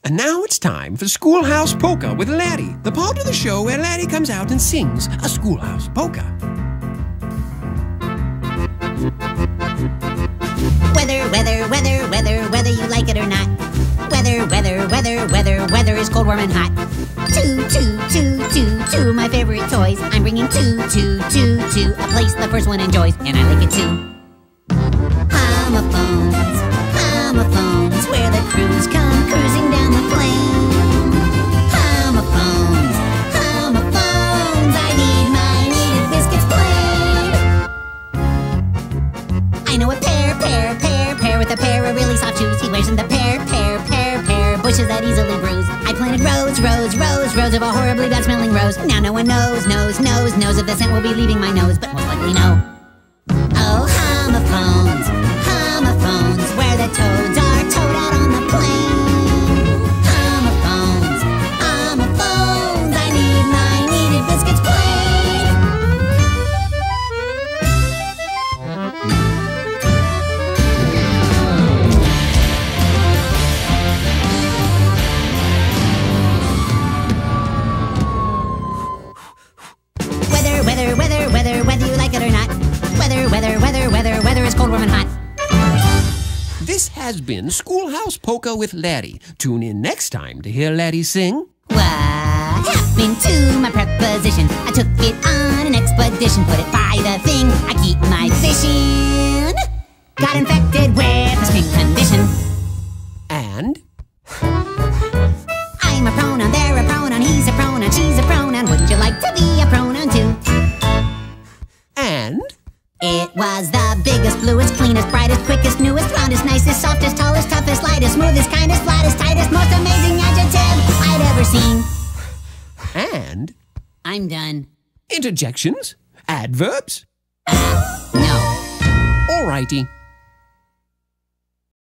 And now it's time for Schoolhouse Polka with Laddie, the part of the show where Laddie comes out and sings a schoolhouse polka. Whether you like it or not. Weather is cold, warm, and hot. Two, my favorite toys. I'm bringing two, a place the first one enjoys, and I like it too. Homophones, where the crews come cruising down the plain. Homophones, I need my needed biscuits plain. I know a pear with a pair of really soft shoes. He wears in the pear bushes that easily bruise. I planted rows of a horribly bad smelling rose. Now no one knows if the scent will be leaving my nose, but most likely no. Oh, homophones, where the toads are towed out on the plain. Homophones, I need my needed biscuits plain. Whether you like it or not. Weather is cold, warm, and hot. This has been Schoolhouse Polka with Laddie. Tune in next time to hear Laddie sing. What happened to my preposition? I took it on an expedition. Put it by the thing, I keep my fishing. Got infected with a skin condition. And I'm a pronoun, they're a pronoun, he's a pronoun, she's a pronoun. Wouldn't you like to be a pronoun too? And it was the biggest, bluest, cleanest, brightest, quickest, newest, roundest, nicest, softest, tallest, toughest, lightest, smoothest, kindest, flattest, tightest, most amazing adjective I'd ever seen. And I'm done. interjections? Adverbs? No. Alrighty.